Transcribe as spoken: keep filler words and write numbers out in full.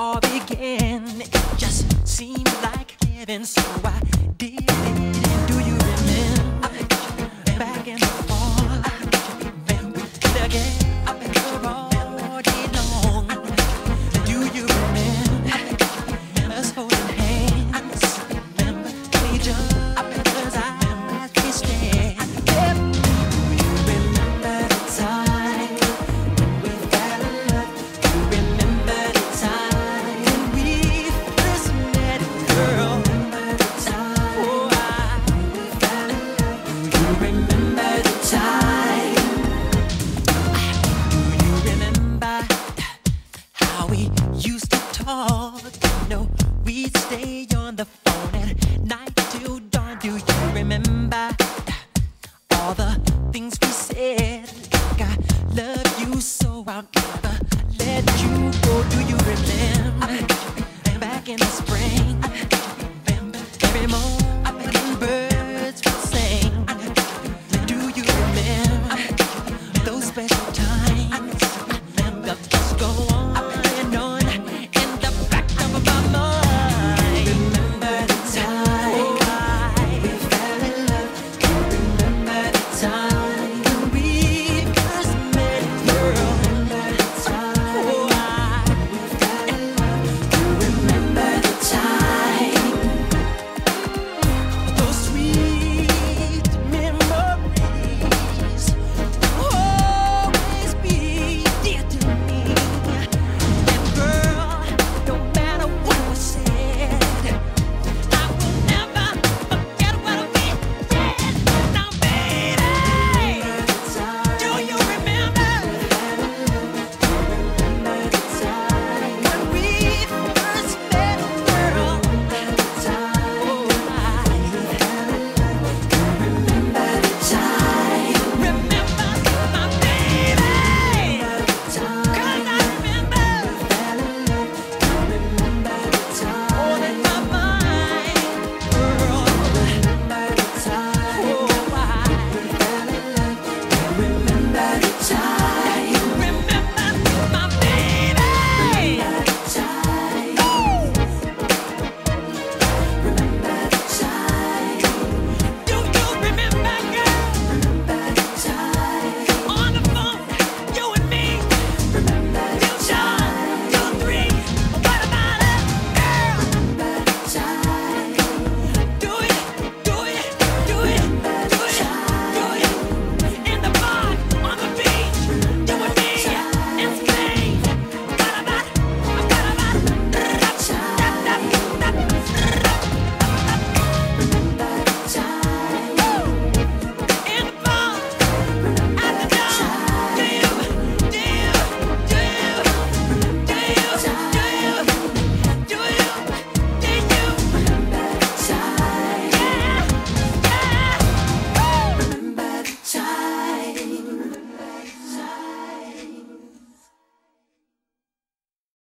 all began. It just seemed like heaven, so I did it. Do you remember back in the fall? Remember again the road long. Do you remember us holding hands? Remember each other's eyes we stared. Do you remember the time when we fell in love? Do you remember the time when we first met, girl? Remember the time, oh, I, when we fell in love? Do you remember the time? Do you remember how we used to talk? You know, we'd stay on the phone